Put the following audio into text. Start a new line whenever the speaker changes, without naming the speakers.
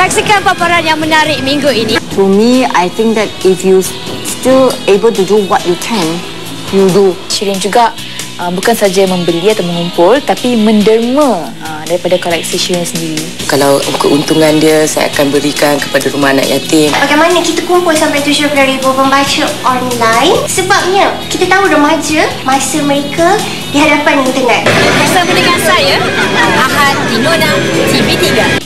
Saksikan paparan yang menarik minggu ini.
To me, I think that if you still able to do what you can, you do.
Shirin juga bukan saja membeli atau mengumpul, tapi menderma daripada koleksi Shirin sendiri.
Kalau keuntungan dia, saya akan berikan kepada rumah anak yatim.
Bagaimana kita kumpul sampai 70,000 pembaca online? Sebabnya kita tahu remaja masa mereka di hadapan internet.
Bersama dengan saya, Ahad Dinona, TV3.